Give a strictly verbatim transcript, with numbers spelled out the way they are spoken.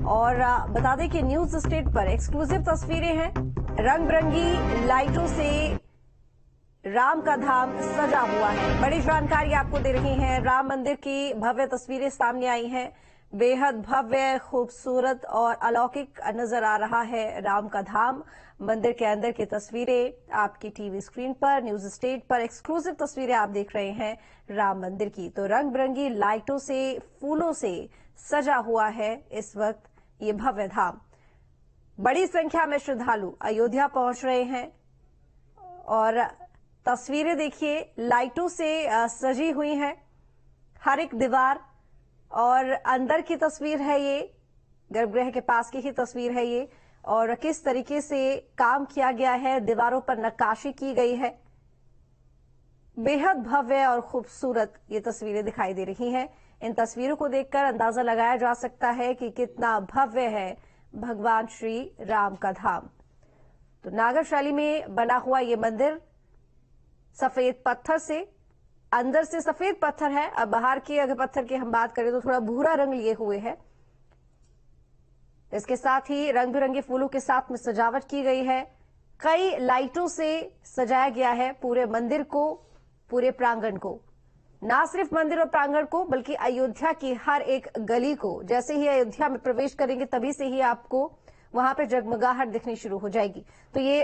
और आ, बता दें कि न्यूज स्टेट पर एक्सक्लूसिव तस्वीरें हैं। रंग बिरंगी लाइटों से राम का धाम सजा हुआ है। बड़ी जानकारी आपको दे रही है। राम मंदिर की भव्य तस्वीरें सामने आई हैं। बेहद भव्य, खूबसूरत और अलौकिक नजर आ रहा है राम का धाम। मंदिर के अंदर की तस्वीरें आपकी टीवी स्क्रीन पर, न्यूज स्टेट पर एक्सक्लूसिव तस्वीरें आप देख रहे हैं राम मंदिर की। तो रंग बिरंगी लाइटों से, फूलों से सजा हुआ है इस वक्त ये भव्य धाम। बड़ी संख्या में श्रद्धालु अयोध्या पहुंच रहे हैं और तस्वीरें देखिए, लाइटों से सजी हुई हैं हर एक दीवार। और अंदर की तस्वीर है ये, गर्भगृह के पास की ही तस्वीर है ये, और किस तरीके से काम किया गया है, दीवारों पर नक्काशी की गई है। बेहद भव्य और खूबसूरत ये तस्वीरें दिखाई दे रही हैं। इन तस्वीरों को देखकर अंदाजा लगाया जा सकता है कि कितना भव्य है भगवान श्री राम का धाम। तो नागर शैली में बना हुआ ये मंदिर सफेद पत्थर से, अंदर से सफेद पत्थर है। अब बाहर की अगर पत्थर की हम बात करें तो थोड़ा भूरा रंग लिए हुए है। इसके साथ ही रंग बिरंगे फूलों के साथ में सजावट की गई है। कई लाइटों से सजाया गया है पूरे मंदिर को, पूरे प्रांगण को। ना सिर्फ मंदिर और प्रांगण को, बल्कि अयोध्या की हर एक गली को। जैसे ही अयोध्या में प्रवेश करेंगे तभी से ही आपको वहां पे जगमगाहट दिखनी शुरू हो जाएगी। तो ये